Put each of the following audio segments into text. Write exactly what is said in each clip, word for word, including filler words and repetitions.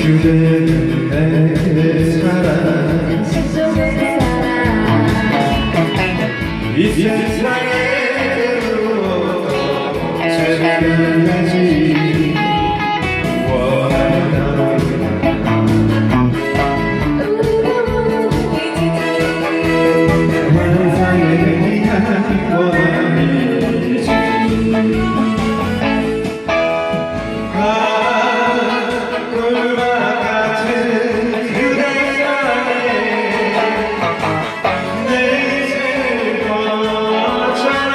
그대는 내 사랑 이 세상에 제대로 해야지 원하는 환상에 대한 원함이지 꿀과 같은 그대 사랑에 내 인생을 걸었잖아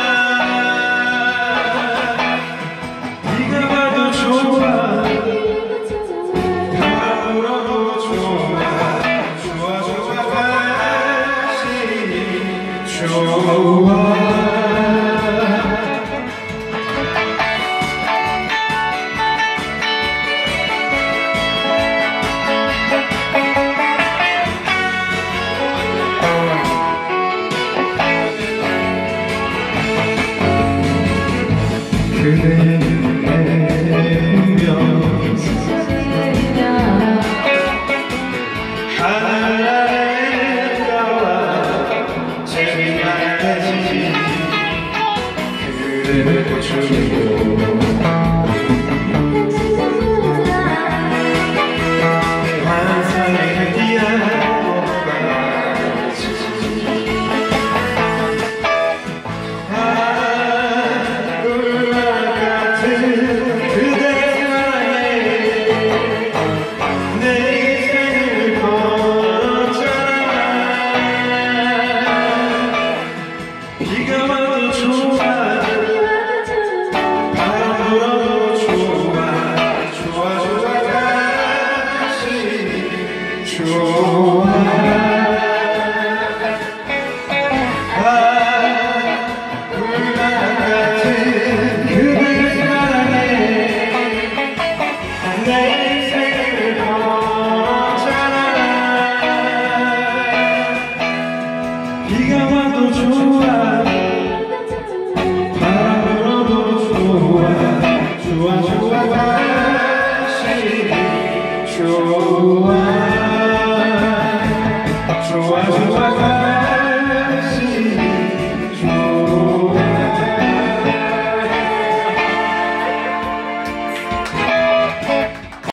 네가 봐도 좋아 다 울어도 좋아 좋아 좋아 다시 좋아 그대는 내 운명 하늘 아래 나와 재미나지 그대는 꽃을 보고